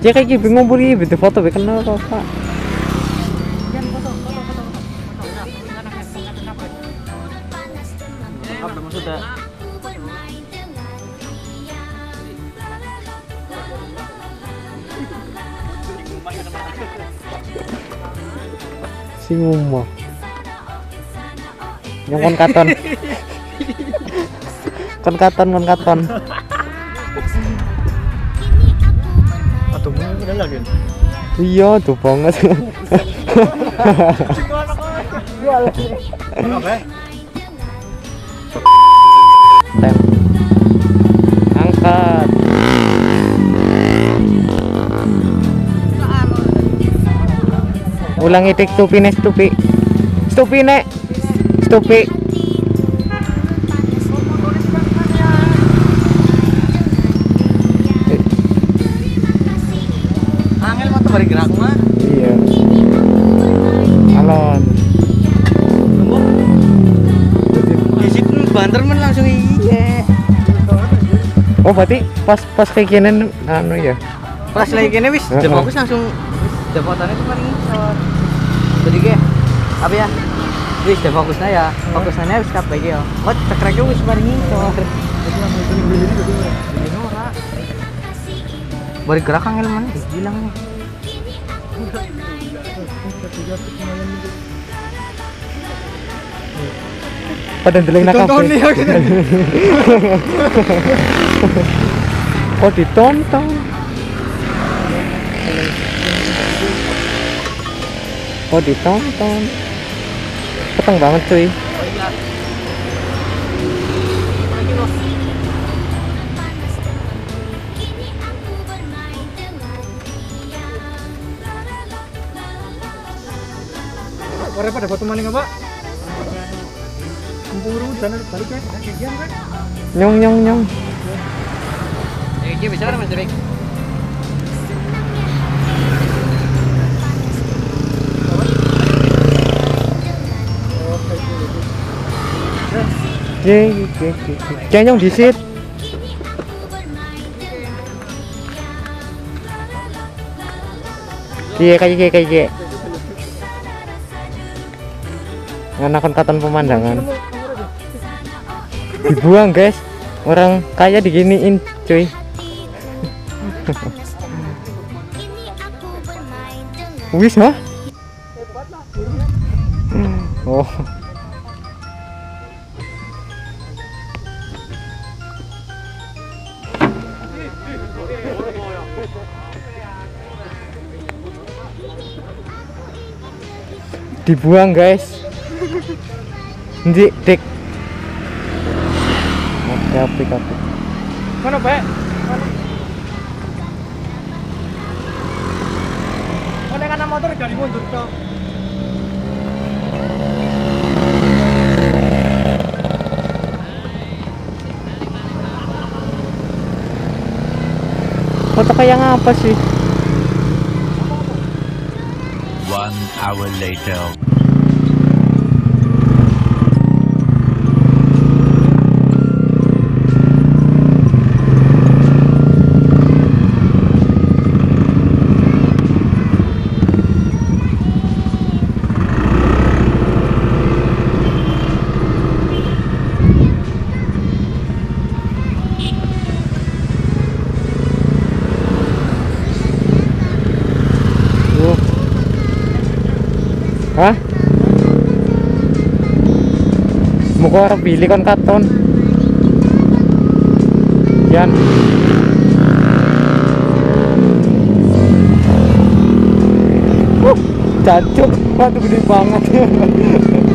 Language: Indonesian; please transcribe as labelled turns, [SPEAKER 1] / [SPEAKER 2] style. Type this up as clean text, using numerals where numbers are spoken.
[SPEAKER 1] Ya kayak gini bingung buri gitu foto bikin apa Pak.
[SPEAKER 2] Apa maksudnya?
[SPEAKER 1] Si ngumah. Yang kon katon. Kon katon.
[SPEAKER 2] Atau mau udah lagi?
[SPEAKER 1] Iya tuh banget.
[SPEAKER 2] Oke.
[SPEAKER 1] Tem. Angkat. Ulangi tik stupi nek stupi. Stupi nek. Stupi.
[SPEAKER 2] Angel motor balik gerak mah.
[SPEAKER 1] Iya. Alon.
[SPEAKER 2] Di situ banter men langsung iya.
[SPEAKER 1] Oh berarti pas kayak gini anu ya.
[SPEAKER 2] Pas lagi kene wis
[SPEAKER 1] Heeh.
[SPEAKER 2] fokus langsung jepotannya tuh paling ngisor. Jadi ge apa ya? Wis fokusnya ya. Fokusnya wis kabeh ge yo. Kok cekreke wis paling ngisor. Balik gerak angel mana bilang nih.
[SPEAKER 1] Pada ndeleng nak
[SPEAKER 2] Tonton nih,
[SPEAKER 1] kabeh. Oh ditonton. Oh ditonton. Peteng banget cuy.
[SPEAKER 2] Orang pada foto maning apa? Kumpul sana balik ya. Kajian kan?
[SPEAKER 1] Nyong.
[SPEAKER 2] Ya bicara Mas Derek.
[SPEAKER 1] Ye. Nyong disit. Kayak. Nganakan katon pemandangan. Dibuang guys, orang kaya diginiin cuy. Wis mah? Oh. Dibuang guys. Ndi dik. Oke.
[SPEAKER 2] Mana, Pak? Mana kan motor dari mundur toh.
[SPEAKER 1] Foto kayak apa sih?
[SPEAKER 3] 1 hour later.
[SPEAKER 1] Hah? Muka orang pilih kon katon. Yan. Cacuk, waduh gede banget.